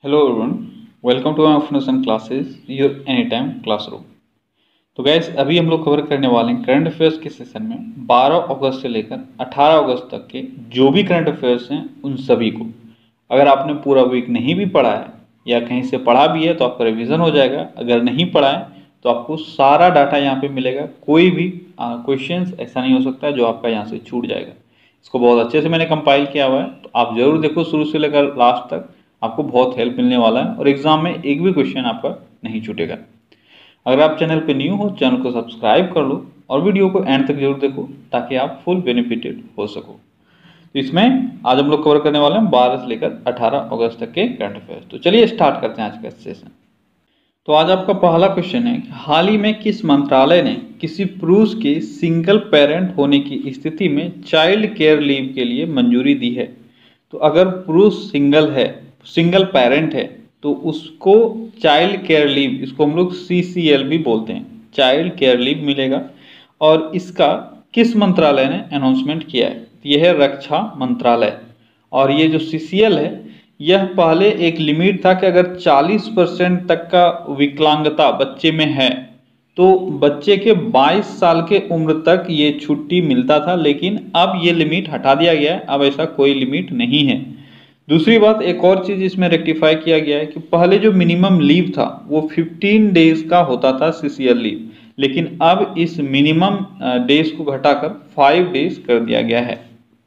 Hello everyone, welcome to my foundation classes your any time classroom. तो guys अभी हम लोग कवर करने वाले हैं करंट अफेयर्स के सेशन में 12 अगस्त से लेकर 18 अगस्त तक के जो भी करंट अफेयर्स हैं उन सभी को। अगर आपने पूरा वीक नहीं भी पढ़ा है या कहीं से पढ़ा भी है तो आपका रिविज़न हो जाएगा। अगर नहीं पढ़ा है तो आपको सारा डाटा यहाँ पे मिलेगा। कोई भी क्वेश्चंस ऐसा नहीं हो सकता जो आपका यहाँ से छूट जाएगा। इसको बहुत अच्छे से मैंने कंपाइल किया हुआ है, तो आप जरूर देखो शुरू से लेकर लास्ट तक, आपको बहुत हेल्प मिलने वाला है और एग्जाम में एक भी क्वेश्चन आपका नहीं छूटेगा। अगर आप चैनल पे न्यू हो, चैनल को सब्सक्राइब कर लो और वीडियो को एंड तक जरूर देखो ताकि आप फुल बेनिफिटेड हो सको। तो इसमें आज हम लोग कवर करने वाले हैं 12 से लेकर 18 अगस्त तक के करंट अफेयर्स। तो चलिए स्टार्ट करते हैं आज का सेशन। तो आज आपका पहला क्वेश्चन है, हाल ही में किस मंत्रालय ने किसी पुरुष के सिंगल पेरेंट होने की स्थिति में चाइल्ड केयर लीव के लिए मंजूरी दी है। तो अगर पुरुष सिंगल पेरेंट है तो उसको चाइल्ड केयर लीव, इसको हम लोग CCL भी बोलते हैं, चाइल्ड केयर लीव मिलेगा। और इसका किस मंत्रालय ने अनाउंसमेंट किया है? यह है रक्षा मंत्रालय। और ये जो CCL है यह पहले एक लिमिट था कि अगर 40% तक का विकलांगता बच्चे में है तो बच्चे के 22 साल के उम्र तक ये छुट्टी मिलता था, लेकिन अब ये लिमिट हटा दिया गया है। अब ऐसा कोई लिमिट नहीं है। दूसरी बात, एक और चीज इसमें रेक्टिफाई किया गया है कि पहले जो मिनिमम लीव था वो 15 डेज का होता था CCL लीव, लेकिन अब इस मिनिमम डेज को घटाकर 5 डेज कर दिया गया है।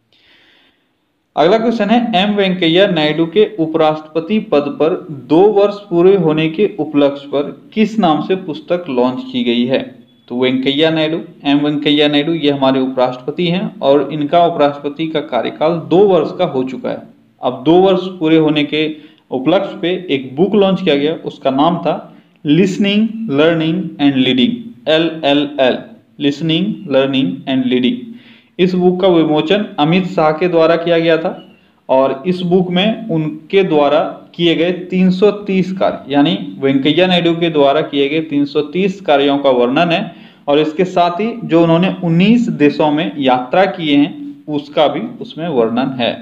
अगला क्वेश्चन है, M वेंकैया नायडू के उपराष्ट्रपति पद पर 2 वर्ष पूरे होने के उपलक्ष्य पर किस नाम से पुस्तक लॉन्च की गई है? तो M वेंकैया नायडू ये हमारे उपराष्ट्रपति हैं और इनका उपराष्ट्रपति का कार्यकाल 2 वर्ष का हो चुका है। अब 2 वर्ष पूरे होने के उपलक्ष्य पे एक बुक लॉन्च किया गया, उसका नाम था listening, learning and leading, LLL, listening, learning and leading. इस बुक का विमोचन अमित शाह के द्वारा किया गया था और इस बुक में उनके द्वारा किए गए 330 कार्य, यानी वेंकैया नायडू के द्वारा किए गए 330 कार्यों का वर्णन है। और इसके साथ ही जो उन्होंने 19 देशों में यात्रा किए हैं उसका भी उसमें वर्णन है।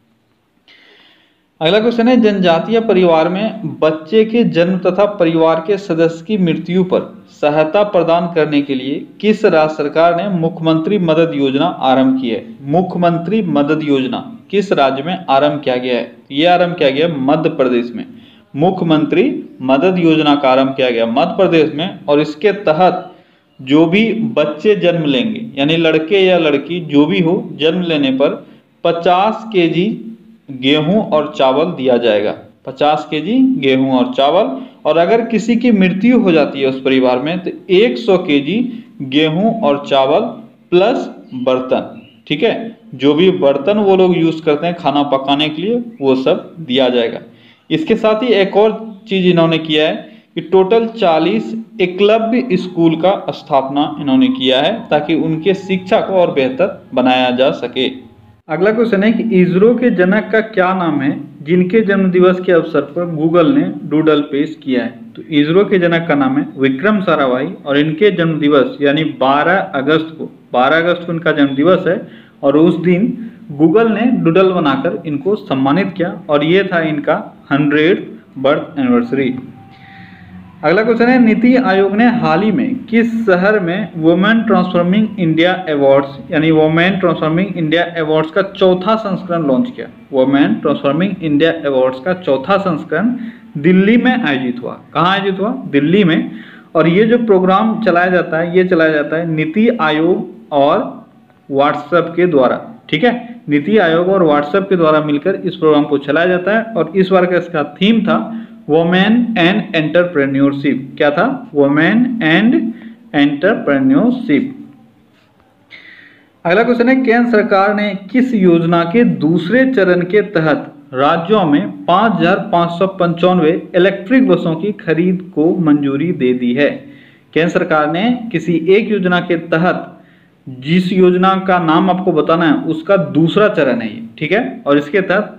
अगला क्वेश्चन है, जनजातीय परिवार में बच्चे के जन्म तथा परिवार के सदस्य की मृत्यु पर सहायता प्रदान करने के लिए किस राज्य सरकार ने मुख्यमंत्री मदद योजना आरंभ की है? मुख्यमंत्री मदद योजना किस राज्य में आरंभ किया गया है? यह आरंभ किया गया मध्य प्रदेश में। मुख्यमंत्री मदद योजना का आरंभ किया गया मध्य प्रदेश में। और इसके तहत जो भी बच्चे जन्म लेंगे, यानी लड़के या लड़की जो भी हो, जन्म लेने पर 50 kg गेहूं और चावल दिया जाएगा। 50 kg गेहूं और चावल। और अगर किसी की मृत्यु हो जाती है उस परिवार में तो 100 kg गेहूं और चावल प्लस बर्तन। ठीक है, जो भी बर्तन वो लोग यूज करते हैं खाना पकाने के लिए वो सब दिया जाएगा। इसके साथ ही एक और चीज इन्होंने किया है कि टोटल 40 एकलव्य स्कूल का स्थापना इन्होंने किया है ताकि उनके शिक्षा को और बेहतर बनाया जा सके। अगला क्वेश्चन है कि इसरो के जनक का क्या नाम है जिनके जन्म दिवस के अवसर पर गूगल ने डूडल पेश किया है? तो इसरो के जनक का नाम है विक्रम साराभाई और इनके जन्म दिवस यानी 12 अगस्त को इनका जन्म दिवस है। और उस दिन गूगल ने डूडल बनाकर इनको सम्मानित किया और ये था इनका 100th बर्थ एनिवर्सरी। अगला क्वेश्चन है, नीति आयोग ने हाल ही में किस शहर में वुमेन ट्रांसफॉर्मिंग इंडिया अवार्ड्स यानी वुमेन ट्रांसफॉर्मिंग इंडिया अवार्ड्स का चौथा संस्करण लॉन्च किया? वुमेन ट्रांसफॉर्मिंग इंडिया अवार्ड्स का चौथा संस्करण दिल्ली में आयोजित हुआ। कहाँ आयोजित हुआ? दिल्ली में। और ये जो प्रोग्राम चलाया जाता है ये चलाया जाता है नीति आयोग और व्हाट्सएप के द्वारा। ठीक है, नीति आयोग और व्हाट्सएप के द्वारा मिलकर इस प्रोग्राम को चलाया जाता है। और इस बार का इसका थीम था वुमेन एंड एंटरप्रेन्योरशिप। क्या था? Women and entrepreneurship. अगला क्वेश्चन है, केंद्र सरकार ने किस योजना के दूसरे चरण के तहत राज्यों में 5595 इलेक्ट्रिक बसों की खरीद को मंजूरी दे दी है? केंद्र सरकार ने किसी एक योजना के तहत, जिस योजना का नाम आपको बताना है उसका दूसरा चरण है ये। ठीक है, और इसके तहत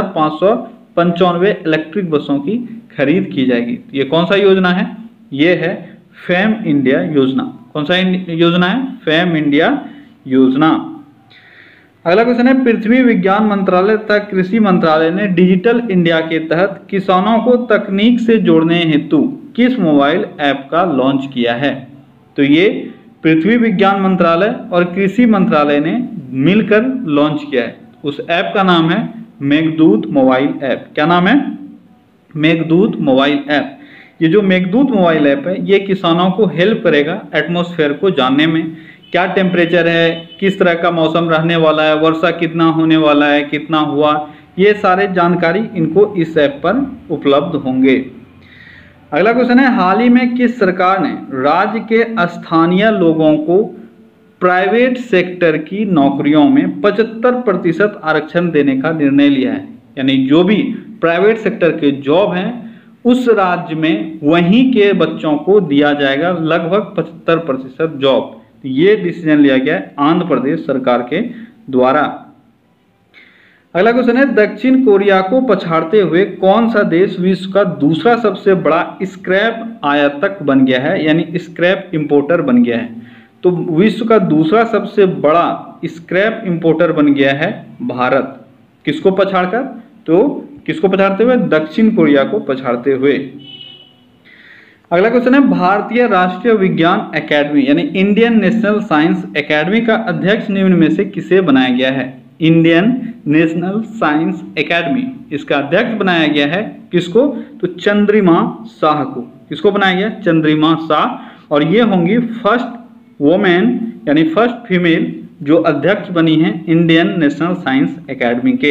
5595 इलेक्ट्रिक बसों की खरीद की जाएगी। ये कौन सा योजना है? ये है फेम इंडिया योजना। कौन सा योजना है? फेम इंडिया योजना। अगला क्वेश्चन है, पृथ्वी विज्ञान मंत्रालय तथा कृषि मंत्रालय ने डिजिटल इंडिया के तहत किसानों को तकनीक से जोड़ने हेतु किस मोबाइल ऐप का लॉन्च किया है? तो ये पृथ्वी विज्ञान मंत्रालय और कृषि मंत्रालय ने मिलकर लॉन्च किया है। उस ऐप का नाम है मेघदूत मोबाइल ऐप। क्या नाम है? Meghdoot mobile app. ये जो मेघदूत मोबाइल ऐप है ये किसानों को हेल्प करेगा एटमॉस्फेयर को जानने में, क्या टेम्परेचर है, किस तरह का मौसम रहने वाला है, वर्षा कितना होने वाला है, कितना हुआ, ये सारे जानकारी इनको इस ऐप पर उपलब्ध होंगे। अगला क्वेश्चन है, हाल ही में किस सरकार ने राज्य के स्थानीय लोगों को प्राइवेट सेक्टर की नौकरियों में 75% आरक्षण देने का निर्णय लिया है? यानी जो भी प्राइवेट सेक्टर के जॉब हैं उस राज्य में वहीं के बच्चों को दिया जाएगा लगभग 75% जॉब। ये डिसीजन लिया गया है आंध्र प्रदेश सरकार के द्वारा। अगला क्वेश्चन है, दक्षिण कोरिया को पछाड़ते हुए कौन सा देश विश्व का दूसरा सबसे बड़ा स्क्रैप आयातक बन गया है, यानी स्क्रैप इंपोर्टर बन गया है? तो विश्व का दूसरा सबसे बड़ा स्क्रैप इंपोर्टर बन गया है भारत। किसको पछाड़कर? तो किसको पछाड़ते हुए? दक्षिण कोरिया को पछाड़ते हुए। अगला क्वेश्चन है, भारतीय राष्ट्रीय विज्ञान अकादमी यानी इंडियन नेशनल साइंस अकादमी का अध्यक्ष निम्न में से किसे बनाया गया है? इंडियन नेशनल साइंस अकादमी, इसका अध्यक्ष बनाया गया है किसको? तो चंद्रिमा शाह को। किसको बनाया गया? चंद्रिमा शाह। और ये होंगी फर्स्ट वोमेन यानी फर्स्ट फीमेल जो अध्यक्ष बनी है इंडियन नेशनल साइंस अकादमी के।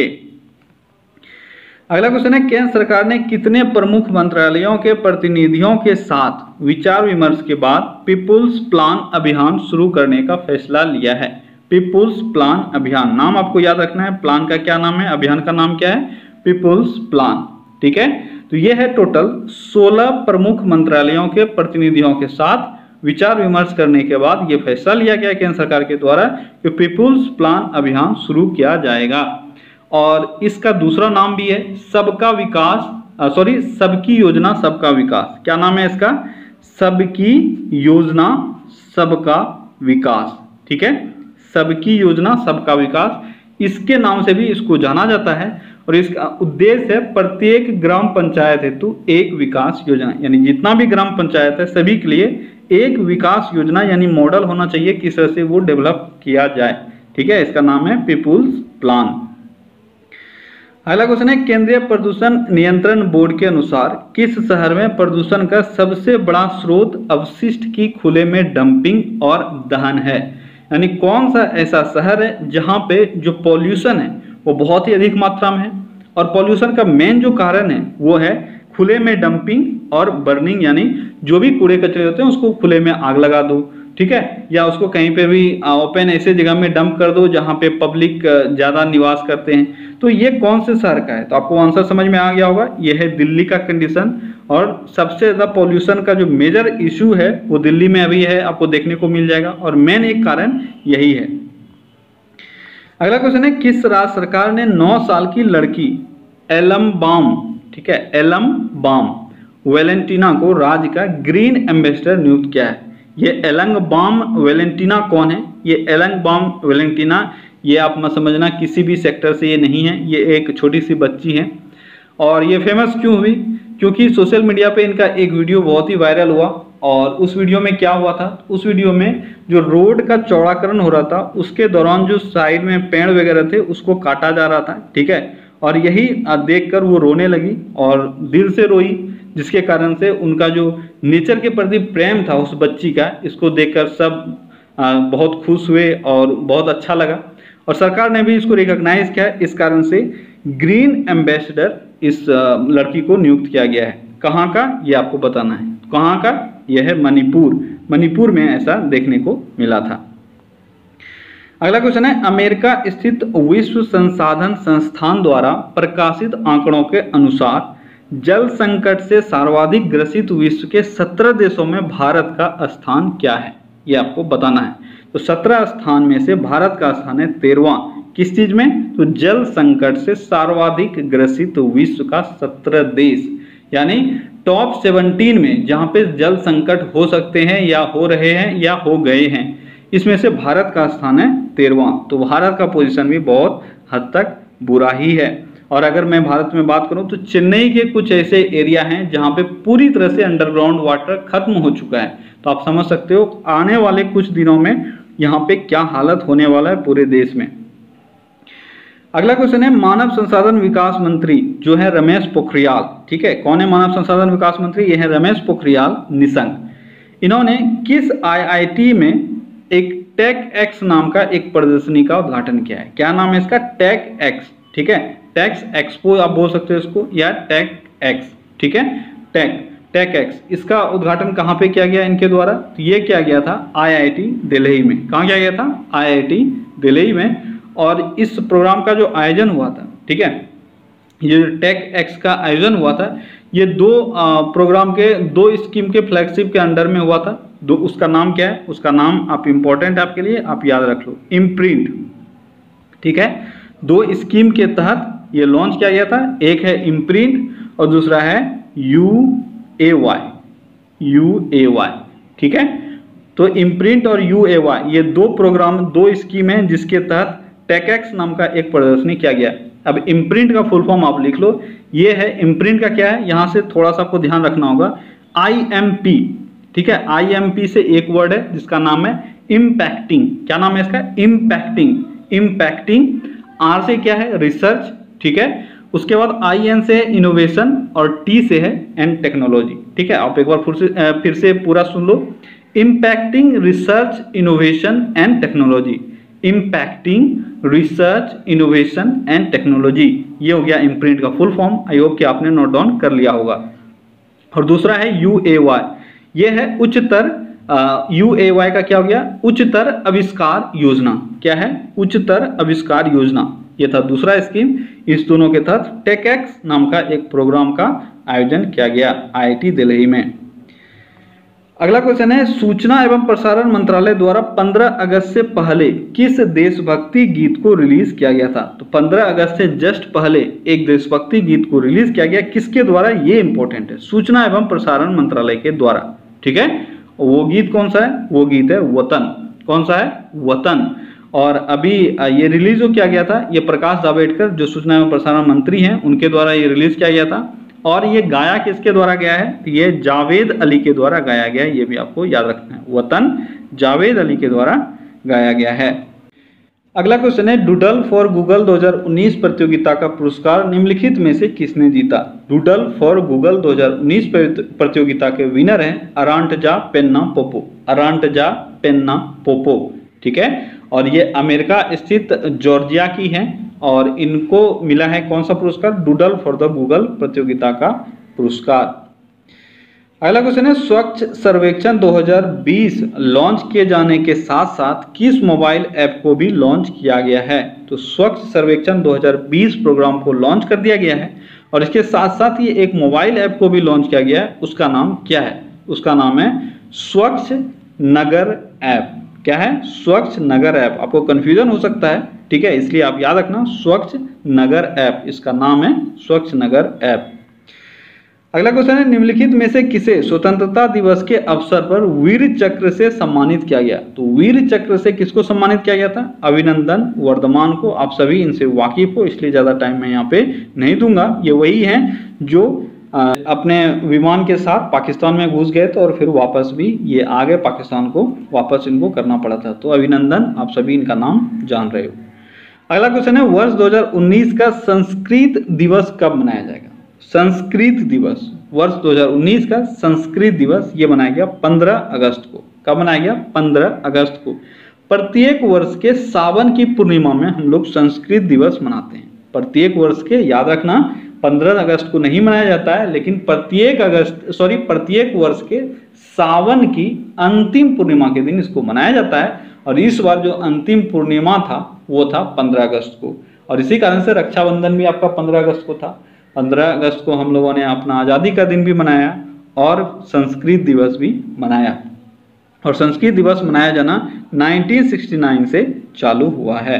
अगला क्वेश्चन है, केंद्र सरकार ने कितने प्रमुख मंत्रालयों के प्रतिनिधियों के साथ विचार विमर्श के बाद पीपुल्स प्लान अभियान शुरू करने का फैसला लिया है? पीपुल्स प्लान अभियान, नाम आपको याद रखना है। प्लान का क्या नाम है, अभियान का नाम क्या है? People's plan. ठीक है, तो ये है टोटल 16 प्रमुख मंत्रालयों के प्रतिनिधियों के साथ विचार विमर्श करने के बाद ये फैसला लिया गया केंद्र सरकार के द्वारा कि पीपुल्स प्लान अभियान शुरू किया जाएगा। और इसका दूसरा नाम भी है सबका विकास, सबकी योजना सबका विकास। क्या नाम है इसका? सबकी योजना सबका विकास। ठीक है, सबकी योजना सबका विकास, इसके नाम से भी इसको जाना जाता है। और इसका उद्देश्य है प्रत्येक ग्राम पंचायत हेतु एक विकास योजना, यानी जितना भी ग्राम पंचायत है सभी के लिए एक विकास योजना यानी मॉडल होना चाहिए, किस तरह से वो डेवलप किया जाए। ठीक है, इसका नाम है पीपुल्स प्लान। अगला क्वेश्चन है, केंद्रीय प्रदूषण नियंत्रण बोर्ड के अनुसार किस शहर में प्रदूषण का सबसे बड़ा स्रोत अपशिष्ट की खुले में डंपिंग और दहन है? यानी कौन सा ऐसा शहर है जहां पे जो पॉल्यूशन है वो बहुत ही अधिक मात्रा में है, और पॉल्यूशन का मेन जो कारण है वो है खुले में डंपिंग और बर्निंग, यानी जो भी कूड़े कचरे होते हैं उसको खुले में आग लगा दो। ठीक है, या उसको कहीं पे भी ओपन ऐसे जगह में डंप कर दो जहां पे पब्लिक ज्यादा निवास करते हैं। तो ये कौन से शहर का है? तो आपको आंसर समझ में आ गया होगा, ये है दिल्ली का कंडीशन। और सबसे ज्यादा पॉल्यूशन का जो मेजर इशू है वो दिल्ली में अभी है, आपको देखने को मिल जाएगा, और मेन एक कारण यही है। अगला क्वेश्चन है, किस राज्य सरकार ने 9 साल की लड़की एलम बाम, ठीक है, एलम बाम वेलेंटिना को राज्य का ग्रीन एम्बेसडर नियुक्त किया है? ये एलंग बाम वेलेंटिना कौन है? ये एलंग बाम वेलेंटिना, ये आप मत समझना किसी भी सेक्टर से ये नहीं है, ये एक छोटी सी बच्ची है। और ये फेमस क्यों हुई? क्योंकि सोशल मीडिया पे इनका एक वीडियो बहुत ही वायरल हुआ, और उस वीडियो में क्या हुआ था? उस वीडियो में जो रोड का चौड़ाकरण हो रहा था उसके दौरान जो साइड में पेड़ वगैरह थे उसको काटा जा रहा था। ठीक है, और यही देखकर वो रोने लगी और दिल से रोई, जिसके कारण से उनका जो नेचर के प्रति प्रेम था उस बच्ची का, इसको देखकर सब बहुत खुश हुए और बहुत अच्छा लगा। और सरकार ने भी इसको रिकॉग्नाइज किया, इस कारण से ग्रीन एम्बेसडर इस लड़की को नियुक्त किया गया है। कहाँ का ये आपको बताना है, कहाँ का? यह है मणिपुर, मणिपुर में ऐसा देखने को मिला था। अगला क्वेश्चन है, अमेरिका स्थित विश्व संसाधन संस्थान द्वारा प्रकाशित आंकड़ों के अनुसार जल संकट से सर्वाधिक ग्रसित विश्व के 17 देशों में भारत का स्थान क्या है? ये आपको बताना है। तो 17 स्थान में से भारत का स्थान है 13वां। किस चीज में? तो जल संकट से सर्वाधिक ग्रसित विश्व का 17 देश, यानी टॉप 17 में जहां पे जल संकट हो सकते हैं या हो रहे हैं या हो गए हैं, इसमें से भारत का स्थान है 13वां। तो भारत का पोजीशन भी बहुत हद तक बुरा ही है। और अगर मैं भारत में बात करूं तो चेन्नई के कुछ ऐसे एरिया हैं जहां पे पूरी तरह से अंडरग्राउंड वाटर खत्म हो चुका है। तो आप समझ सकते हो आने वाले कुछ दिनों में यहाँ पे क्या हालत होने वाला है पूरे देश में। अगला क्वेश्चन है मानव संसाधन विकास मंत्री जो है रमेश पोखरियाल, ठीक है, कौन है मानव संसाधन विकास मंत्री? ये है रमेश पोखरियाल निशंक। इन्होंने किस आईआईटी में एक टेक एक्स नाम का एक प्रदर्शनी का उद्घाटन किया है? क्या नाम है इसका? टेक एक्स, ठीक है, टेक्स एक्सपो आप बोल सकते हो इसको, या टेक एक्स, ठीक है, टेक एक्स। इसका उद्घाटन कहाँ पे किया गया इनके द्वारा? तो ये किया गया था आईआईटी दिल्ली में। कहाँ किया गया था? आईआईटी दिल्ली में। और इस प्रोग्राम का जो आयोजन हुआ था, ठीक है, ये टेक एक्स का आयोजन हुआ था, ये दो प्रोग्राम के, दो स्कीम के फ्लैगशिप के अंडर में हुआ था। दो, उसका नाम क्या है? उसका नाम आप इंपॉर्टेंट आपके लिए, आप याद रख लो, इम्प्रिंट, ठीक है। दो स्कीम के तहत ये लॉन्च किया गया था, एक है इम्प्रिंट और दूसरा है UAY, ठीक है। तो इम्प्रिंट और UAY ये दो प्रोग्राम, दो स्कीम है जिसके तहत टेकएक्स नाम का एक प्रदर्शनी किया गया। अब इम्प्रिंट का फुल फॉर्म आप लिख लो, ये है इम्प्रिंट का क्या है, यहां से थोड़ा सा आपको ध्यान रखना होगा, IMP, ठीक है, IMP से एक वर्ड है जिसका नाम है इम्पैक्टिंग। क्या नाम है इसका? इम्पैक्टिंग। R से क्या है? रिसर्च, ठीक है। उसके बाद IN से इनोवेशन और T से है एंड टेक्नोलॉजी, ठीक है। आप एक बार फिर से पूरा सुन लो, impacting research innovation and technology, impacting research innovation and technology, ये हो गया इम्प्रिंट का फुल फॉर्म। आई होप कि आपने नोट डाउन कर लिया होगा। और दूसरा है UAY, ये है उच्चतर, UAY का क्या हो गया? उच्चतर आविष्कार योजना। क्या है? उच्चतर आविष्कार योजना, ये था दूसरा स्कीम। इस दोनों के तहत टेकएक्स नाम का एक प्रोग्राम का आयोजन किया गया आईआईटी दिल्ली में। अगला क्वेश्चन है सूचना एवं प्रसारण मंत्रालय द्वारा 15 अगस्त से पहले किस देशभक्ति गीत को रिलीज किया गया था? तो 15 अगस्त से जस्ट पहले एक देशभक्ति गीत को रिलीज किया गया, किसके द्वारा? ये इंपॉर्टेंट है, सूचना एवं प्रसारण मंत्रालय के द्वारा, ठीक है। वो गीत कौन सा है? वो गीत है वतन। कौन सा है? वतन। और अभी ये रिलीज जो किया गया था, ये प्रकाश जावड़ेकर जो सूचना एवं प्रसारण मंत्री हैं उनके द्वारा ये रिलीज किया गया था। और ये गाया किसके द्वारा गया है? ये जावेद अली के द्वारा गाया गया है, ये भी आपको याद रखना है, वतन जावेद अली के द्वारा गाया गया है। अगला क्वेश्चन है डूडल फॉर गूगल 2019 प्रतियोगिता का पुरस्कार निम्नलिखित में से किसने जीता? डूडल फॉर गूगल 2019 प्रतियोगिता के विनर हैं अरांटजा पेन्ना पोपो, अरांटजा पेन्ना पोपो, ठीक है। और ये अमेरिका स्थित जॉर्जिया की हैं और इनको मिला है कौन सा पुरस्कार? डूडल फॉर द गूगल प्रतियोगिता का पुरस्कार। अगला क्वेश्चन है स्वच्छ सर्वेक्षण 2020 लॉन्च किए जाने के साथ साथ किस मोबाइल ऐप को भी लॉन्च किया गया है? तो स्वच्छ सर्वेक्षण 2020 प्रोग्राम को लॉन्च कर दिया गया है और इसके साथ साथ ये एक मोबाइल ऐप को भी लॉन्च किया गया है। उसका नाम क्या है? उसका नाम है स्वच्छ नगर ऐप। क्या है? स्वच्छ नगर ऐप। आपको कंफ्यूजन हो सकता है, ठीक है, इसलिए आप याद रखना स्वच्छ नगर ऐप, इसका नाम है स्वच्छ नगर ऐप। अगला क्वेश्चन है निम्नलिखित में से किसे स्वतंत्रता दिवस के अवसर पर वीर चक्र से सम्मानित किया गया? तो वीर चक्र से किसको सम्मानित किया गया था? अभिनंदन वर्धमान को। आप सभी इनसे वाकिफ हो इसलिए ज्यादा टाइम मैं यहाँ पे नहीं दूंगा। ये वही हैं जो अपने विमान के साथ पाकिस्तान में घुस गए थे और फिर वापस भी ये आ गए पाकिस्तान को, वापस इनको करना पड़ा था। तो अभिनंदन, आप सभी इनका नाम जान रहे हो। अगला क्वेश्चन है वर्ष 2019 का संस्कृत दिवस कब मनाया जाएगा? संस्कृत दिवस, वर्ष 2019 का संस्कृत दिवस ये मनाया गया 15 अगस्त को। कब मनाया गया? 15 अगस्त को। प्रत्येक वर्ष के सावन की पूर्णिमा में हम लोग संस्कृत दिवस मनाते हैं। प्रत्येक वर्ष के, याद रखना, 15 अगस्त को नहीं मनाया जाता है, लेकिन प्रत्येक वर्ष के सावन की अंतिम पूर्णिमा के दिन इसको मनाया जाता है। और इस बार जो अंतिम पूर्णिमा था वो था 15 अगस्त को, और इसी कारण से रक्षाबंधन भी आपका 15 अगस्त को था। 15 अगस्त को हम लोगों ने अपना आज़ादी का दिन भी मनाया और संस्कृत दिवस भी मनाया। और संस्कृत दिवस मनाया जाना 1969 से चालू हुआ है।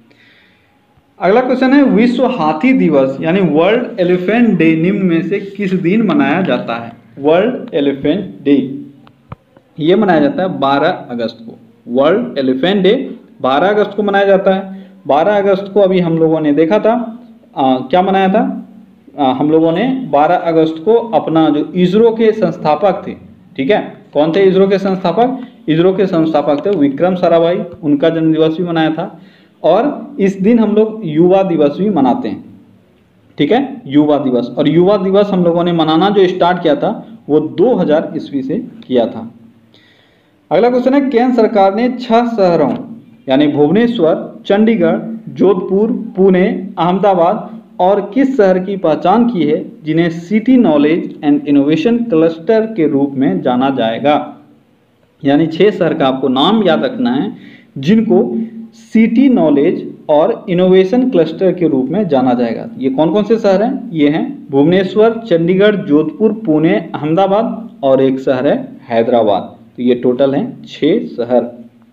अगला क्वेश्चन है विश्व हाथी दिवस यानी वर्ल्ड एलिफेंट डे निम्न में से किस दिन मनाया जाता है? वर्ल्ड एलिफेंट डे ये मनाया जाता है 12 अगस्त को। वर्ल्ड एलिफेंट डे 12 अगस्त को मनाया जाता है। 12 अगस्त को अभी हम लोगों ने देखा था क्या मनाया था, हम लोगों ने 12 अगस्त को अपना जो इसरो के संस्थापक थे, ठीक है, कौन थे इसरो के संस्थापक? इसरो के संस्थापक थे विक्रम साराभाई, उनका जन्म दिवस भी मनाया था। और इस दिन हम लोग युवा दिवस भी मनाते हैं, ठीक है, युवा दिवस। और युवा दिवस हम लोगों ने मनाना जो स्टार्ट किया था वो 2000 ईस्वी से किया था। अगला क्वेश्चन है, केंद्र सरकार ने 6 शहरों यानी भुवनेश्वर, चंडीगढ़, जोधपुर, पुणे, अहमदाबाद और किस शहर की पहचान की है जिन्हें city knowledge and innovation cluster के रूप में जाना जाएगा? यानी 6 शहर का आपको नाम याद रखना है जिनको सिटी नॉलेज और इनोवेशन क्लस्टर के रूप में जाना जाएगा। ये कौन कौन से शहर हैं? ये हैं भुवनेश्वर, चंडीगढ़, जोधपुर, पुणे, अहमदाबाद और एक शहर है हैदराबाद। तो ये टोटल हैं 6 शहर।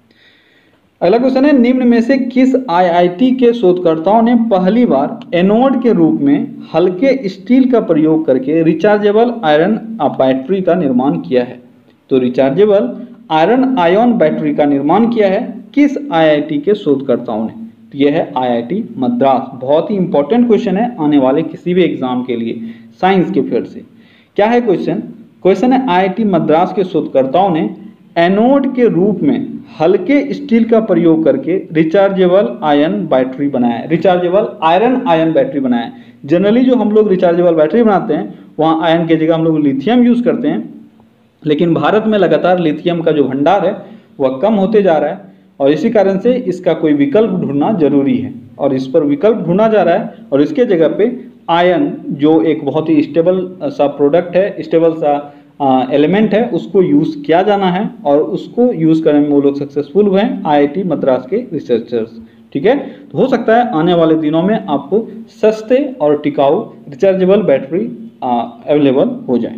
अगला क्वेश्चन है, निम्न में से किस आईआईटी के शोधकर्ताओं ने पहली बार एनोड के रूप में हल्के स्टील का प्रयोग करके रिचार्जेबल आयरन बैटरी का निर्माण किया है? तो रिचार्जेबल आयरन आयन बैटरी का निर्माण किया है किस आईआईटी के शोधकर्ताओं ने? तो यह है आईआईटी मद्रास। बहुत ही इंपॉर्टेंट क्वेश्चन है आने वाले किसी भी एग्जाम के लिए साइंस के फील्ड से। क्या है क्वेश्चन? क्वेश्चन है, आईआईटी मद्रास के शोधकर्ताओं ने एनोड के रूप में हल्के स्टील का प्रयोग करके रिचार्जेबल आयन बैटरी बनाया है, रिचार्जेबल आयरन आयन बैटरी बनाया है। जनरली जो हम लोग रिचार्जेबल बैटरी बनाते हैं वहाँ आयन की जगह हम लोग लिथियम यूज करते हैं, लेकिन भारत में लगातार लिथियम का जो भंडार है वह कम होते जा रहा है और इसी कारण से इसका कोई विकल्प ढूंढना जरूरी है और इस पर विकल्प ढूंढा जा रहा है। और इसके जगह पे आयन जो एक बहुत ही स्टेबल सा प्रोडक्ट है, स्टेबल सा एलिमेंट है, उसको यूज़ किया जाना है और उसको यूज़ करने में वो लोग सक्सेसफुल हुए हैं आईआईटी मद्रास के रिसर्चर्स, ठीक है। तो हो सकता है आने वाले दिनों में आपको सस्ते और टिकाऊ रिचार्जेबल बैटरी अवेलेबल हो जाए।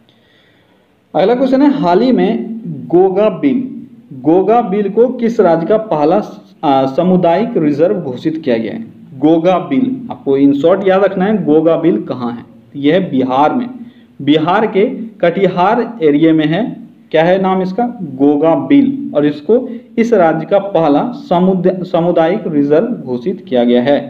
अगला क्वेश्चन है, हाल ही में गोगा बिल को किस राज्य का पहला सामुदायिक रिजर्व घोषित किया गया है? गोगा बिल, आपको इन शॉर्ट याद रखना है गोगा बिल कहाँ है? यह है बिहार में, बिहार के कटिहार एरिया में है। क्या है नाम इसका? गोगा बिल। और इसको इस राज्य का पहला सामुदायिक रिजर्व घोषित किया गया है।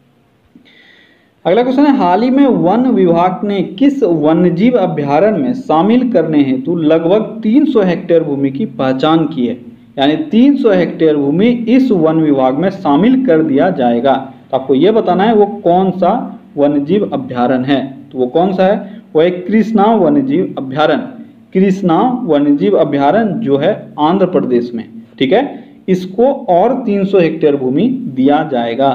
अगला क्वेश्चन है, हाल ही में वन विभाग ने किस वन्यजीव अभ्यारण्य में शामिल करने हेतु लगभग 300 हेक्टेयर भूमि की पहचान की है? यानी 300 हेक्टेयर भूमि इस वन विभाग में शामिल कर दिया जाएगा। तो आपको यह बताना है वो कौन सा वन्यजीव अभ्यारण्य है। तो वो कौन सा है? वो एक कृष्णा वन्यजीव अभ्यारण्य। कृष्णा वन्यजीव अभ्यारण्य जो है आंध्र प्रदेश में, ठीक है, इसको और 300 हेक्टेयर भूमि दिया जाएगा।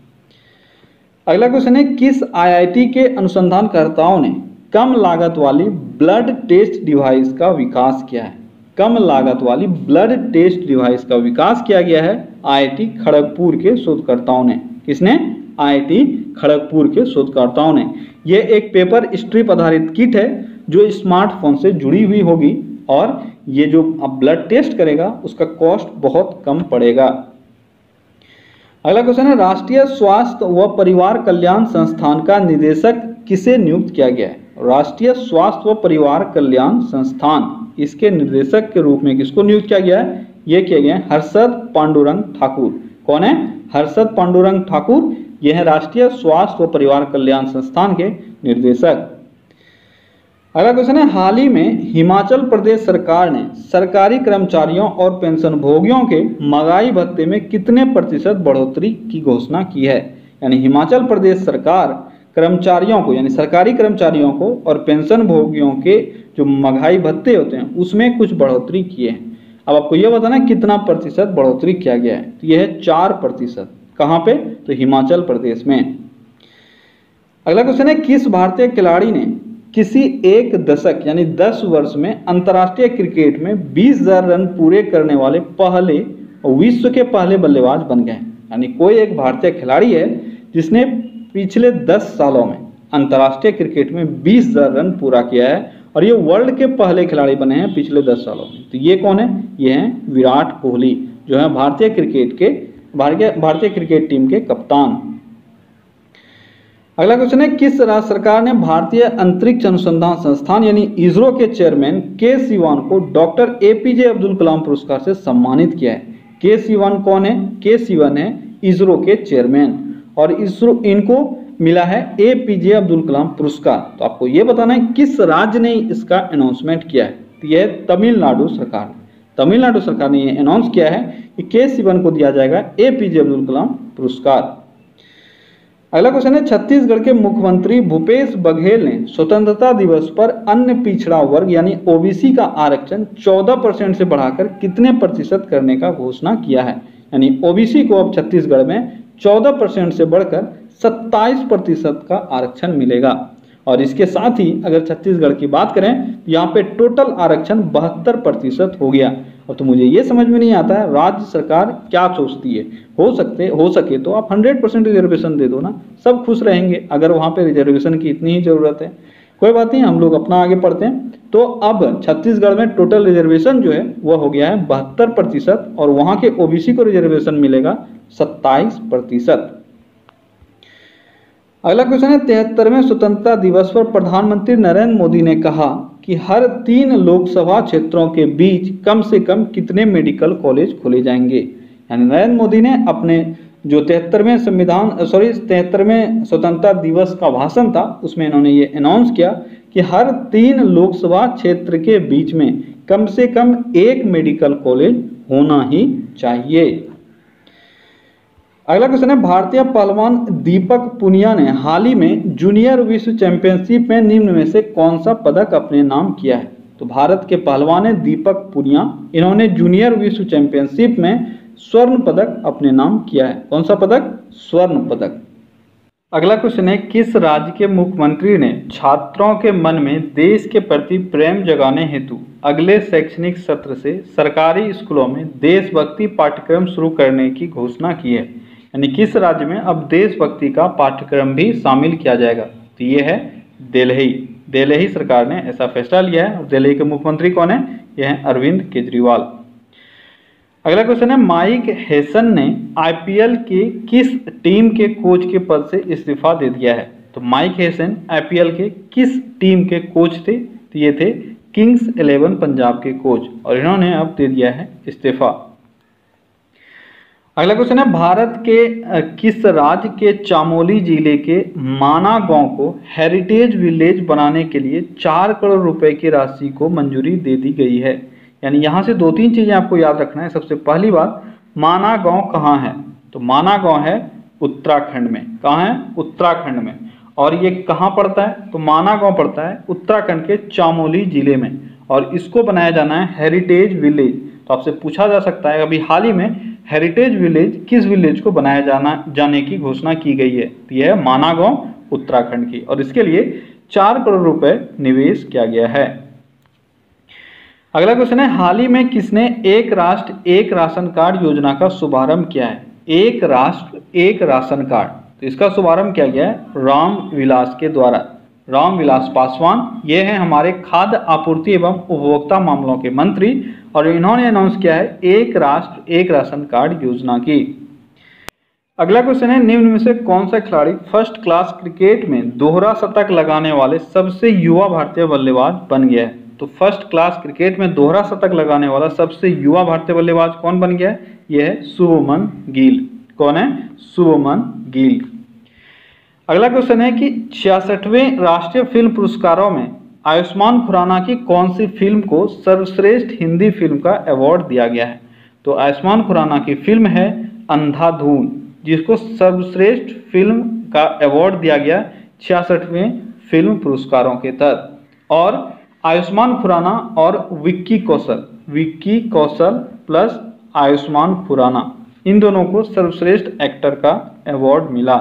अगला क्वेश्चन है, किस आईआईटी के अनुसंधानकर्ताओं ने कम लागत वाली ब्लड टेस्ट डिवाइस का विकास किया है? कम लागत वाली ब्लड टेस्ट डिवाइस का विकास किया गया है आईआईटी खड़गपुर के शोधकर्ताओं ने। किसने? आईआईटी खड़गपुर के शोधकर्ताओं ने। यह एक पेपर स्ट्रिप आधारित किट है जो स्मार्टफोन से जुड़ी हुई होगी और ये जो आप ब्लड टेस्ट करेगा उसका कॉस्ट बहुत कम पड़ेगा। अगला क्वेश्चन है, राष्ट्रीय स्वास्थ्य व परिवार कल्याण संस्थान का निदेशक किसे नियुक्त किया गया है? राष्ट्रीय स्वास्थ्य व परिवार कल्याण संस्थान, इसके निर्देशक के रूप में किसको नियुक्त किया गया है? यह किया गया है हर्षद पांडुरंग ठाकुर। कौन है? हर्षद पांडुरंग ठाकुर। यह है राष्ट्रीय स्वास्थ्य व परिवार कल्याण संस्थान के निर्देशक। अगला क्वेश्चन है, हाल ही में हिमाचल प्रदेश सरकार ने सरकारी कर्मचारियों और पेंशनभोगियों के महंगाई भत्ते में कितने प्रतिशत बढ़ोतरी की घोषणा की है? यानी हिमाचल प्रदेश सरकार कर्मचारियों को यानी सरकारी कर्मचारियों को और पेंशनभोगियों के जो महंगाई भत्ते होते हैं उसमें कुछ बढ़ोतरी किए हैं। अब आपको यह बताना है कितना प्रतिशत बढ़ोतरी किया गया है। तो यह है 4%। कहाँ पे? तो हिमाचल प्रदेश में। अगला क्वेश्चन है, किस भारतीय खिलाड़ी ने किसी एक दशक यानी 10 वर्ष में अंतर्राष्ट्रीय क्रिकेट में 20,000 रन पूरे करने वाले पहले विश्व के पहले बल्लेबाज बन गए? यानी कोई एक भारतीय खिलाड़ी है जिसने पिछले 10 सालों में अंतर्राष्ट्रीय क्रिकेट में 20,000 रन पूरा किया है और ये वर्ल्ड के पहले खिलाड़ी बने हैं पिछले 10 सालों में। तो ये कौन है? ये हैं विराट कोहली जो है भारतीय क्रिकेट टीम के कप्तान। अगला क्वेश्चन है, किस राज्य सरकार ने भारतीय अंतरिक्ष अनुसंधान संस्थान यानी इसरो के चेयरमैन के सिवान को डॉक्टर एपीजे अब्दुल कलाम पुरस्कार से सम्मानित किया है? के सिवान कौन है? के सिवान है इसरो के चेयरमैन और इसरो इनको मिला है एपीजे अब्दुल कलाम पुरस्कार। तो आपको यह बताना है किस राज्य ने इसका अनाउंसमेंट किया है। तो यह है तमिलनाडु सरकार। तमिलनाडु सरकार ने यह अनाउंस किया है कि के सिवान को दिया जाएगा एपीजे अब्दुल कलाम पुरस्कार। अगला क्वेश्चन है, छत्तीसगढ़ के मुख्यमंत्री भूपेश बघेल ने स्वतंत्रता दिवस पर अन्य पिछड़ा वर्ग यानी ओबीसी का आरक्षण 14% से बढ़ाकर कितने प्रतिशत करने का घोषणा किया है? यानी ओबीसी को अब छत्तीसगढ़ में 14% से बढ़कर 27% का आरक्षण मिलेगा। और इसके साथ ही अगर छत्तीसगढ़ की बात करें तो यहाँ पे टोटल आरक्षण 72% हो गया। और तो मुझे ये समझ में नहीं आता है राज्य सरकार क्या सोचती है। हो सके तो आप 100% रिजर्वेशन दे दो ना, सब खुश रहेंगे अगर वहाँ पे रिजर्वेशन की इतनी ही जरूरत है। कोई बात नहीं, हम लोग अपना आगे पढ़ते हैं। तो अब छत्तीसगढ़ में टोटल रिजर्वेशन जो है वह हो गया है 72% और वहाँ के ओबीसी को रिजर्वेशन मिलेगा 27%। अगला क्वेश्चन है, 73वें स्वतंत्रता दिवस पर प्रधानमंत्री नरेंद्र मोदी ने कहा कि हर 3 लोकसभा क्षेत्रों के बीच कम से कम कितने मेडिकल कॉलेज खोले जाएंगे? यानी नरेंद्र मोदी ने अपने जो 73वें स्वतंत्रता दिवस का भाषण था उसमें इन्होंने ये अनाउंस किया कि हर 3 लोकसभा क्षेत्र के बीच में कम से कम 1 मेडिकल कॉलेज होना ही चाहिए। अगला क्वेश्चन है, भारतीय पहलवान दीपक पुनिया ने हाल ही में जूनियर विश्व चैंपियनशिप में निम्न में से कौन सा पदक अपने नाम किया है? तो भारत के पहलवान है दीपक पुनिया, इन्होंने जूनियर विश्व चैंपियनशिप में स्वर्ण पदक अपने नाम किया है। कौन सा पदक? स्वर्ण पदक। अगला क्वेश्चन है, किस राज्य के मुख्यमंत्री ने छात्रों के मन में देश के प्रति प्रेम जगाने हेतु अगले शैक्षणिक सत्र से सरकारी स्कूलों में देशभक्ति पाठ्यक्रम शुरू करने की घोषणा की है? यानी किस राज्य में अब देशभक्ति का पाठ्यक्रम भी शामिल किया जाएगा? तो ये है दिल्ली। दिल्ली सरकार ने ऐसा फैसला लिया है। और दिल्ली के मुख्यमंत्री कौन है? यह है अरविंद केजरीवाल। अगला क्वेश्चन है, माइक हेसन ने आईपीएल के किस टीम के कोच के पद से इस्तीफा दे दिया है? तो माइक हेसन आईपीएल के किस टीम के कोच थे? तो ये थे किंग्स 11 पंजाब के कोच और इन्होंने अब दे दिया है इस्तीफा। अगला क्वेश्चन है, भारत के किस राज्य के चामोली जिले के माना गांव को हेरिटेज विलेज बनाने के लिए 4 करोड़ रुपए की राशि को मंजूरी दे दी गई है? यानी यहाँ से 2-3 चीजें आपको याद रखना है। सबसे पहली बात, माना गांव कहाँ है? तो माना गांव है उत्तराखंड में। कहाँ है? उत्तराखंड में। और ये कहाँ पड़ता है? तो माना गांव पड़ता है उत्तराखंड के चामोली जिले में और इसको बनाया जाना है हेरिटेज विलेज। तो आपसे पूछा जा सकता है अभी हाल ही में हेरिटेज विलेज किस विलेज को बनाया जाने की घोषणा की गई है? तो यह है माना गांव उत्तराखंड की और इसके लिए 4 करोड़ रुपए निवेश किया गया है। अगला क्वेश्चन है, हाल ही में किसने एक राष्ट्र एक राशन कार्ड योजना का शुभारंभ किया है? एक राष्ट्र एक राशन कार्ड, तो इसका शुभारंभ किया गया है रामविलास के द्वारा। रामविलास पासवान ये हैं हमारे खाद्य आपूर्ति एवं उपभोक्ता मामलों के मंत्री और इन्होंने अनाउंस किया है एक राष्ट्र एक राशन कार्ड योजना की। अगला क्वेश्चन है, निम्न में से कौन सा खिलाड़ी फर्स्ट क्लास क्रिकेट में दोहरा शतक लगाने वाले सबसे युवा भारतीय बल्लेबाज बन गया है? तो फर्स्ट क्लास क्रिकेट में दोहरा शतक लगाने वाला सबसे युवा भारतीय बल्लेबाज कौन बन गया है? यह है शुभमन गिल। कौन है? शुभमन गिल। अगला क्वेश्चन है कि 66वें राष्ट्रीय फिल्म पुरस्कारों में आयुष्मान खुराना की कौन सी फिल्म को सर्वश्रेष्ठ हिंदी फिल्म का अवार्ड दिया गया है? तो आयुष्मान खुराना की फिल्म है अंधाधुन, जिसको सर्वश्रेष्ठ फिल्म का अवार्ड दिया गया 66वें फिल्म पुरस्कारों के तहत। और आयुष्मान खुराना और विक्की कौशल प्लस आयुष्मान खुराना इन दोनों को सर्वश्रेष्ठ एक्टर का अवार्ड मिला।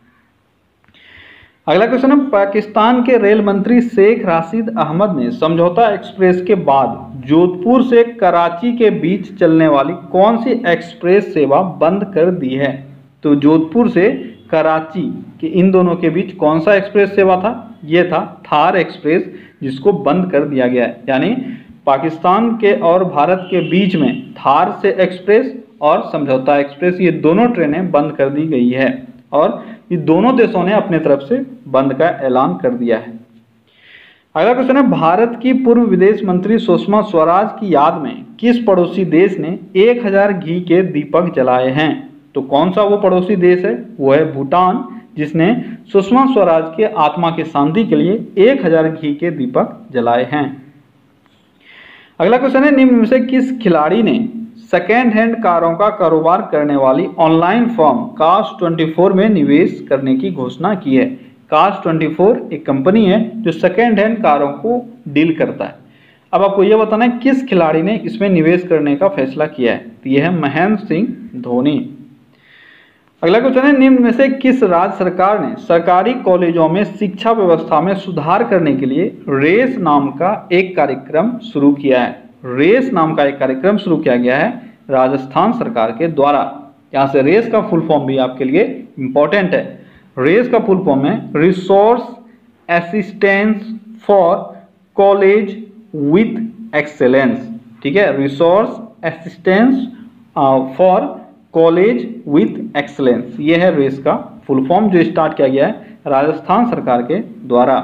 अगला क्वेश्चन है, पाकिस्तान के रेल मंत्री शेख राशिद अहमद ने समझौता एक्सप्रेस के बाद जोधपुर से कराची के बीच चलने वाली कौन सी एक्सप्रेस सेवा बंद कर दी है? तो जोधपुर से कराची के इन दोनों के बीच कौन सा एक्सप्रेस सेवा था? ये था थार एक्सप्रेस, जिसको बंद कर दिया गया है। यानी पाकिस्तान के और भारत के बीच में थार से एक्सप्रेस और समझौता एक्सप्रेस ये दोनों ट्रेनें बंद कर दी गई है और ये दोनों देशों ने अपने तरफ से बंद का ऐलान कर दिया है। अगला क्वेश्चन है, भारत की पूर्व विदेश मंत्री सुषमा स्वराज की याद में किस पड़ोसी देश ने 1000 घी के दीपक जलाए हैं? तो कौन सा वो पड़ोसी देश है? वो है भूटान, जिसने सुषमा स्वराज के आत्मा की शांति के लिए 1000 घी के दीपक जलाए हैं। अगला क्वेश्चन है, निम्न में से किस खिलाड़ी ने सेकेंड हैंड कारों का कारोबार करने वाली ऑनलाइन फर्म Cars24 में निवेश करने की घोषणा की है? Cars24 एक कंपनी है जो सेकेंड हैंड कारों को डील करता है। अब आपको यह बताना है किस खिलाड़ी ने इसमें निवेश करने का फैसला किया है। तो यह है महेंद्र सिंह धोनी। अगला क्वेश्चन है, निम्न में से किस राज्य सरकार ने सरकारी कॉलेजों में शिक्षा व्यवस्था में सुधार करने के लिए रेस नाम का एक कार्यक्रम शुरू किया है? रेस नाम का एक कार्यक्रम शुरू किया गया है राजस्थान सरकार के द्वारा। यहाँ से रेस का फुल फॉर्म भी आपके लिए इंपॉर्टेंट है। रेस का फुल फॉर्म है resource assistance for college with excellence. ठीक है, resource assistance for college with excellence, ये है रेस का फुल फॉर्म जो स्टार्ट किया गया है राजस्थान सरकार के द्वारा।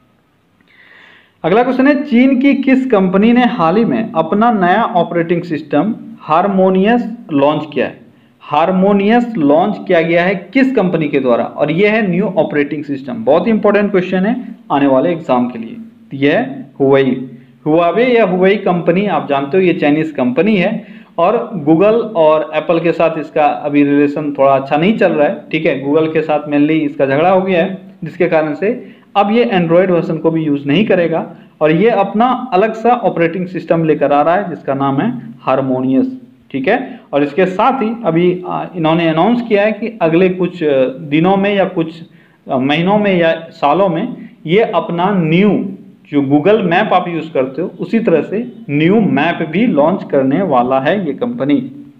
अगला क्वेश्चन है, चीन की किस कंपनी ने हाल ही में अपना नया ऑपरेटिंग सिस्टम हारमोनियस लॉन्च किया है? हारमोनियस लॉन्च किया गया है किस कंपनी के द्वारा? और यह है न्यू ऑपरेटिंग सिस्टम। बहुत ही इंपॉर्टेंट क्वेश्चन है आने वाले एग्जाम के लिए। यह है हुआई। हुआवे या हुआई कंपनी आप जानते हो, ये चाइनीज कंपनी है और गूगल और एप्पल के साथ इसका अभी रिलेशन थोड़ा अच्छा नहीं चल रहा है। ठीक है, गूगल के साथ मेनली इसका झगड़ा हो गया है, जिसके कारण से अब ये एंड्रॉयड वर्जन को भी यूज नहीं करेगा और ये अपना अलग सा ऑपरेटिंग सिस्टम लेकर आ रहा है जिसका नाम है हारमोनियस। ठीक है, और इसके साथ ही अभी इन्होंने अनाउंस किया है कि अगले कुछ दिनों में या कुछ महीनों में या सालों में ये अपना न्यू जो गूगल मैप आप यूज करते हो उसी तरह से न्यू मैप भी लॉन्च करने वाला है ये कंपनी।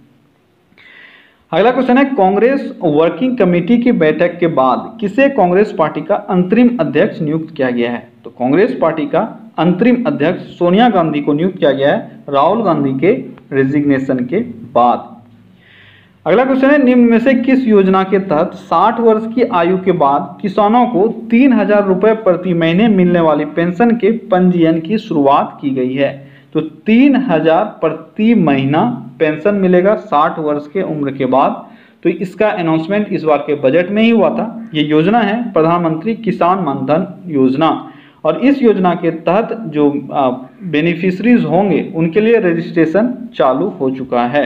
अगला क्वेश्चन है, कांग्रेस वर्किंग कमेटी की बैठक के बाद किसे कांग्रेस पार्टी का अंतरिम अध्यक्ष नियुक्त किया गया है? तो कांग्रेस पार्टी का अंतरिम अध्यक्ष सोनिया गांधी को नियुक्त किया गया है राहुल गांधी के रेजिग्नेशन के बाद। अगला क्वेश्चन है, निम्न में से किस योजना के तहत 60 वर्ष की आयु के बाद किसानों को 3000 रुपए प्रति महीने मिलने वाली पेंशन के पंजीयन की शुरुआत की गई है? तो 3000 प्रति महीना पेंशन मिलेगा 60 वर्ष के उम्र के बाद। तो इसका अनाउंसमेंट इस बार के बजट में ही हुआ था। ये योजना है प्रधानमंत्री किसान मानधन योजना और इस योजना के तहत जो बेनिफिशरीज होंगे उनके लिए रजिस्ट्रेशन चालू हो चुका है।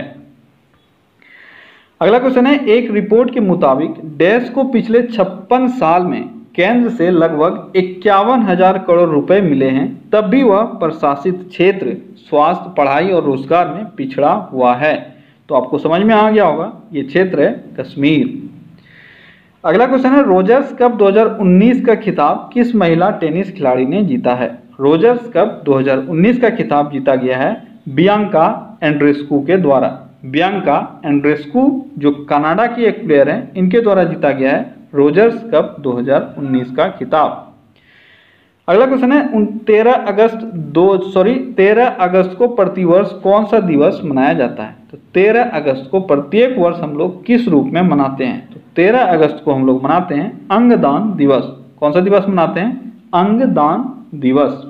अगला क्वेश्चन है, एक रिपोर्ट के मुताबिक डैश को पिछले 56 साल में केंद्र से लगभग 51,000 करोड़ रुपए मिले हैं, तब भी वह प्रशासित क्षेत्र स्वास्थ्य, पढ़ाई और रोजगार में पिछड़ा हुआ है। तो आपको समझ में आ गया होगा, ये क्षेत्र है कश्मीर। अगला क्वेश्चन है, रोजर्स कप 2019 का खिताब किस महिला टेनिस खिलाड़ी ने जीता है? रोजर्स कप 2019 का खिताब जीता गया है बियांका एंड्रेस्कू के द्वारा। बियांका एंड्रेस्कू जो कनाडा की एक प्लेयर है, इनके द्वारा जीता गया है रोजर्स कप 2019 का खिताब। अगला क्वेश्चन है, 13 अगस्त को प्रतिवर्ष कौन सा दिवस मनाया जाता है? तो 13 अगस्त को प्रत्येक वर्ष हम लोग किस रूप में मनाते हैं? तो 13 अगस्त को हम लोग मनाते हैं अंगदान दिवस। कौन सा दिवस मनाते हैं? अंगदान दिवस।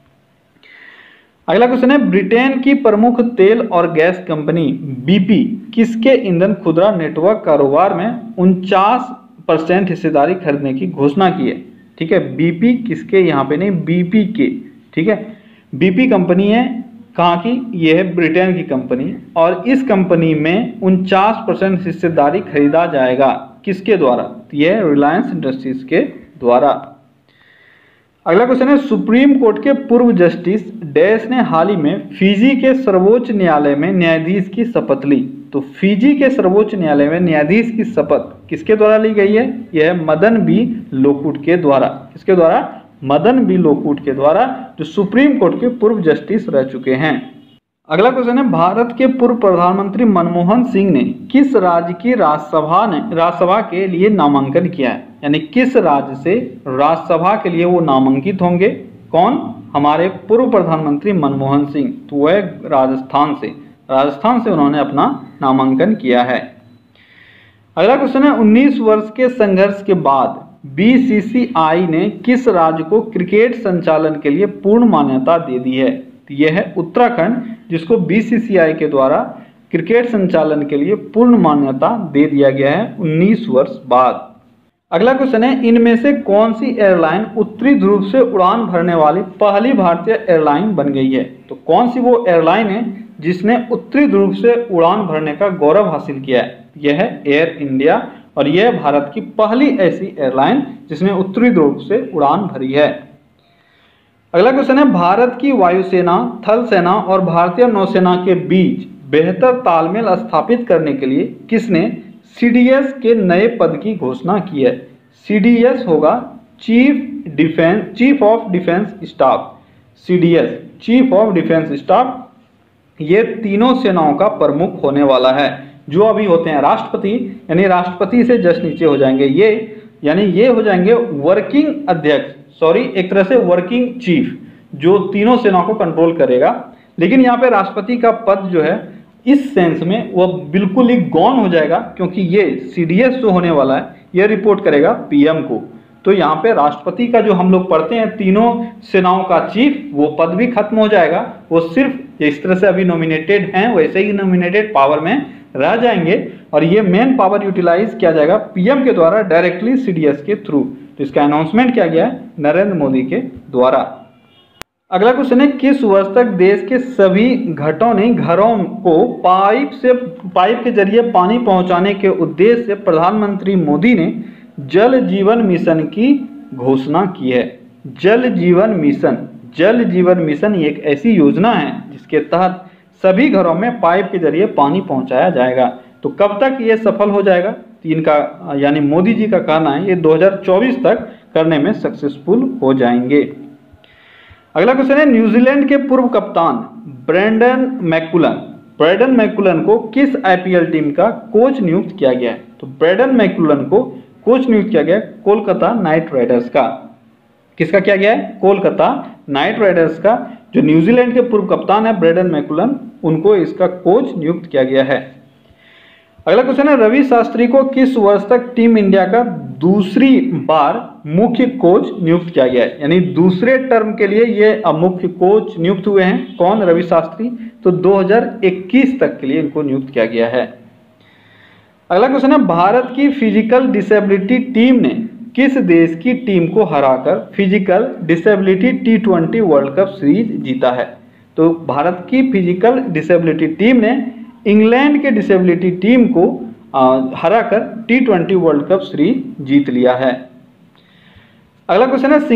अगला क्वेश्चन है, ब्रिटेन की प्रमुख तेल और गैस कंपनी BP किसके ईंधन खुदरा नेटवर्क कारोबार में 49% हिस्सेदारी खरीदने की घोषणा की है? ठीक है, BP किसके, यहाँ पे नहीं, BP के। ठीक है, BP कंपनी है कहाँ की? ये है ब्रिटेन की कंपनी और इस कंपनी में 49% हिस्सेदारी खरीदा जाएगा। किसके द्वारा? तो यह है रिलायंस इंडस्ट्रीज के द्वारा। अगला क्वेश्चन है, सुप्रीम कोर्ट के पूर्व जस्टिस डैश ने हाल ही में फिजी के सर्वोच्च न्यायालय में न्यायाधीश की शपथ ली। तो फिजी के सर्वोच्च न्यायालय में न्यायाधीश की शपथ किसके द्वारा ली गई है? यह है मदन बी लोकुर के द्वारा। किसके द्वारा? मदन बी लोकुर के द्वारा, जो सुप्रीम कोर्ट के पूर्व जस्टिस रह चुके हैं। अगला क्वेश्चन है, भारत के पूर्व प्रधानमंत्री मनमोहन सिंह ने किस राज्य की राज्यसभा के लिए नामांकन किया है? यानी किस राज्य से राज्यसभा के लिए वो नामांकित होंगे? कौन? हमारे पूर्व प्रधानमंत्री मनमोहन सिंह। तो वह राजस्थान से उन्होंने अपना नामांकन किया है। अगला क्वेश्चन है 19 वर्ष के संघर्ष के बाद बीसीसीआई ने किस राज्य को क्रिकेट संचालन के लिए पूर्ण मान्यता दे दी है? तो यह है उत्तराखंड, जिसको बीसीसीआई के द्वारा क्रिकेट संचालन के लिए पूर्ण मान्यता दे दिया गया है 19 वर्ष बाद। अगला क्वेश्चन है इनमें से कौन सी एयरलाइन उत्तरी ध्रुव से उड़ान भरने वाली पहली भारतीय एयरलाइन बन गई है? तो कौन सी वो एयरलाइन है जिसने उत्तरी ध्रुव से उड़ान भरने का गौरव हासिल किया है? यह है एयर इंडिया, और यह भारत की पहली ऐसी एयरलाइन जिसने उत्तरी ध्रुव से उड़ान भरी है। अगला क्वेश्चन है भारत की वायुसेना, थल सेना और भारतीय नौसेना के बीच बेहतर तालमेल स्थापित करने के लिए किसने सीडीएस के नए पद की घोषणा की है? सीडीएस होगा chief of defence staff. CDS chief of defence staff ये तीनों सेनाओं का प्रमुख होने वाला है। जो अभी होते हैं राष्ट्रपति, यानी राष्ट्रपति से जस्ट नीचे हो जाएंगे ये, यानी ये हो जाएंगे वर्किंग अध्यक्ष, सॉरी एक तरह से वर्किंग चीफ, जो तीनों सेनाओं को कंट्रोल करेगा। लेकिन यहाँ पे राष्ट्रपति का पद जो है इस सेंस में वह बिल्कुल ही गॉन हो जाएगा, क्योंकि ये सीडीएस जो होने वाला है यह रिपोर्ट करेगा पीएम को। तो यहाँ पे राष्ट्रपति का जो हम लोग पढ़ते हैं तीनों सेनाओं का चीफ, वो पद भी खत्म हो जाएगा। वो सिर्फ जिस तरह से अभी नॉमिनेटेड हैं वैसे ही नॉमिनेटेड पावर में रह जाएंगे, और ये मेन पावर यूटिलाइज किया जाएगा पीएम के द्वारा डायरेक्टली सीडीएस के थ्रू। तो इसका अनाउंसमेंट किया गया है नरेंद्र मोदी के द्वारा। अगला क्वेश्चन है किस वर्ष तक देश के सभी घरों को पाइप के जरिए पानी पहुंचाने के उद्देश्य से प्रधानमंत्री मोदी ने जल जीवन मिशन की घोषणा की है? जल जीवन मिशन एक ऐसी योजना है जिसके तहत सभी घरों में पाइप के जरिए पानी पहुंचाया जाएगा। तो कब तक ये सफल हो जाएगा? इनका यानी मोदी जी का कहना है ये 2024 तक करने में सक्सेसफुल हो जाएंगे। अगला क्वेश्चन है न्यूजीलैंड के पूर्व कप्तान ब्रेंडन मैकुलन को किस आईपीएल टीम का कोच नियुक्त किया गया है? तो ब्रेंडन मैकुलन को कोच नियुक्त किया गया कोलकाता नाइट राइडर्स का। किसका किया गया है? कोलकाता नाइट राइडर्स का। जो न्यूजीलैंड के पूर्व कप्तान है ब्रेंडन मैकुलन, उनको इसका कोच नियुक्त किया गया है। अगला क्वेश्चन है रवि शास्त्री को किस वर्ष तक टीम इंडिया का दूसरी बार मुख्य कोच नियुक्त किया गया है? यानी दूसरे टर्म के लिए ये मुख्य कोच नियुक्त हुए हैं। कौन? रवि शास्त्री। तो 2021 तक के लिए इनको नियुक्त किया गया है। अगला क्वेश्चन है भारत की फिजिकल डिसेबिलिटी टीम ने किस देश की टीम को हराकर physical disability T20 world cup series जीता है? तो भारत की फिजिकल डिसेबिलिटी टीम ने इंग्लैंड के डिसेबिलिटी टीम को हराकर T20 वर्ल्ड कप सीरीज जीत लिया है। अगला क्वेश्चन है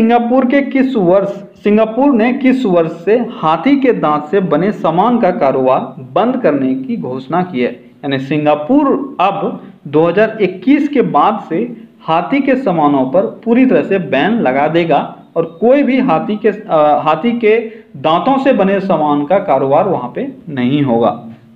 सिंगापुर ने किस वर्ष से हाथी के दांत से बने सामान का कारोबार बंद करने की घोषणा की है? यानी सिंगापुर अब 2021 के बाद से हाथी के सामानों पर पूरी तरह से बैन लगा देगा, और कोई भी हाथी के दांतों से बने सामान का कारोबार वहां पे नहीं होगा।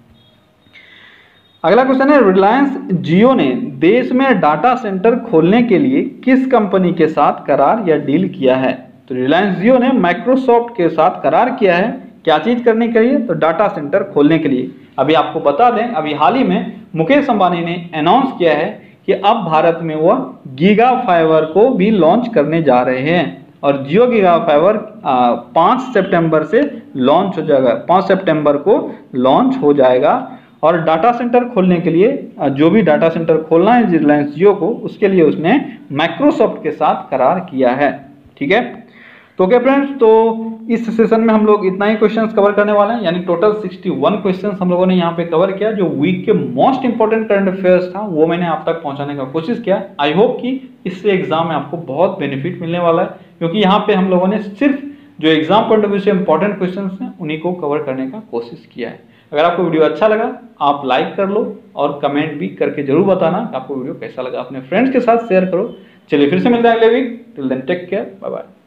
अगला क्वेश्चन है रिलायंस जियो ने देश में डाटा सेंटर खोलने के लिए किस कंपनी के साथ करार या डील किया है? तो रिलायंस जियो ने माइक्रोसॉफ्ट के साथ करार किया है। क्या चीज करने के लिए? तो डाटा सेंटर खोलने के लिए। अभी आपको बता दें, अभी हाल ही में मुकेश अंबानी ने अनाउंस किया है कि अब भारत में वह गीगा फाइबर को भी लॉन्च करने जा रहे हैं, और जियो गीगा फाइबर 5 सितंबर से लॉन्च हो जाएगा। 5 सितंबर को लॉन्च हो जाएगा। और डाटा सेंटर खोलने के लिए जो भी डाटा सेंटर खोलना है रिलायंस जियो को, उसके लिए उसने माइक्रोसॉफ्ट के साथ करार किया है। ठीक है, तो ओके फ्रेंड्स, तो इस सेशन में हम लोग इतना ही क्वेश्चंस कवर करने वाले हैं। यानी टोटल 61 क्वेश्चंस हम लोगों ने यहाँ पे कवर किया। जो वीक के मोस्ट इंपॉर्टेंट करंट अफेयर्स था वो मैंने आप तक पहुंचाने का कोशिश किया। आई होप कि इससे एग्जाम में आपको बहुत बेनिफिट मिलने वाला है, क्योंकि यहाँ पे हम लोगों ने सिर्फ जो एग्जाम पॉइंट ऑफ व्यू से इंपॉर्टेंट क्वेश्चंस हैं उन्हीं को कवर करने का कोशिश किया है। अगर आपको वीडियो अच्छा लगा आप लाइक कर लो, और कमेंट भी करके जरूर बताना कि आपको वीडियो कैसा लगा। अपने फ्रेंड्स के साथ शेयर करो। चलिए फिर से मिलते हैं अगले week. Till then take care, bye bye.